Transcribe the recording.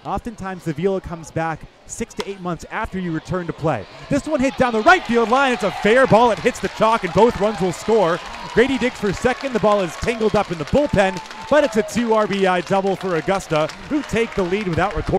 Oftentimes the velo comes back 6 to 8 months after you return to play. This one hit down the right field line. It's a fair ball. It hits the chalk and both runs will score. Grady digs for second. The ball is tangled up in the bullpen, but it's a 2 RBI double for Augusta, who take the lead without recording.